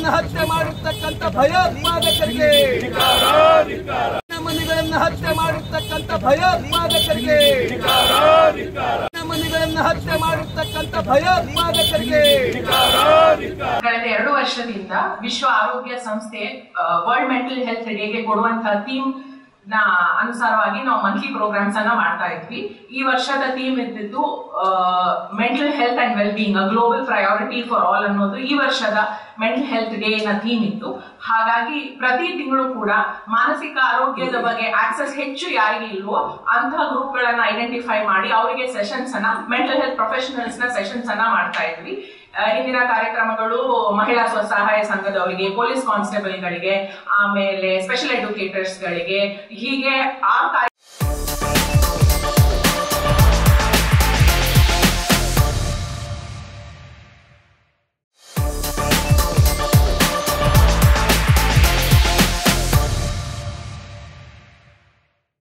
ಮನೆಗಳನ್ನು ಹತ್ಯೆ ಮಾಡಿರ್ತಕ್ಕಂಥ ಭಯೋತ್ಪಾದಕರಿಗೆ, ಮನೆಗಳನ್ನು ಹತ್ಯೆ ಮಾಡಿರ್ತಕ್ಕಂಥ ಭಯೋತ್ಪಾದಕರಿಗೆ, ಮನೆಗಳನ್ನು ಹತ್ಯೆ ಮಾಡಿರ್ತಕ್ಕಂಥ ಭಯೋತ್ಪಾದಕರಿಗೆ. ಕಳೆದ 2 ವರ್ಷದಿಂದ ವಿಶ್ವ ಆರೋಗ್ಯ ಸಂಸ್ಥೆ ವರ್ಲ್ಡ್ ಮೆಂಟಲ್ ಹೆಲ್ತ್ ಡೇಗೆ ಕೊಡುವಂತಹ ಥೀಮ್ ನ ಅನುಸಾರವಾಗಿ ನಾವು ಮಂತ್ಲಿ ಪ್ರೋಗ್ರಾಮ್ಸ್ ಅನ್ನ ಮಾಡ್ತಾ ಇದ್ವಿ. ಈ ವರ್ಷದ ಥೀಮ್ ಇದ್ದಿದ್ದು mental health and well being a global priority for all ಅನ್ನೋದು ಈ ವರ್ಷದ ಮೆಂಟಲ್ ಹೆಲ್ತ್ ಡೇ ನ ಥೀಮ್ ಇತ್ತು. ಹಾಗಾಗಿ ಪ್ರತಿ ತಿಂಗಳು ಕೂಡ ಮಾನಸಿಕ ಆರೋಗ್ಯದ ಬಗ್ಗೆ ಆಕ್ಸೆಸ್ ಹೆಚ್ಚು ಯಾರಿಗೆ ಇಲ್ವೋ ಅಂತಹ ಗ್ರೂಪ್ ಗಳನ್ನ ಐಡೆಂಟಿಫೈ ಮಾಡಿ ಅವರಿಗೆ ಸೆಷನ್ಸ್ ಅನ್ನ, ಮೆಂಟಲ್ ಹೆಲ್ತ್ ಪ್ರೊಫೆಷನಲ್ಸ್ ನ ಸೆಷನ್ಸ್ ಅನ್ನ ಮಾಡ್ತಾ ಇದ್ವಿ. ಹಿಂದಿನ ಕಾರ್ಯಕ್ರಮಗಳು ಮಹಿಳಾ ಸ್ವಸಹಾಯ ಸಂಘದವರಿಗೆ, ಪೊಲೀಸ್ ಕಾನ್ಸ್ಟೇಬಲ್ ಗಳಿಗೆ, ಆಮೇಲೆ ಸ್ಪೆಷಲ್ ಎಜುಕೇಟರ್ಸ್ ಗಳಿಗೆ, ಹೀಗೆ